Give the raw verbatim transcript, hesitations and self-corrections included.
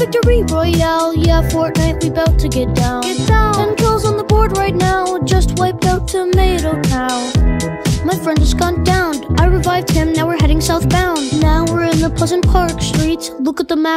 victory royale. Yeah, Fortnite, we bout to get down. Get down. Ten kills on the board right now. Just wiped out Tomato Town. My friend just gone down. I revived him, now we're heading southbound. Now we're in the Pleasant Park streets. Look at the map.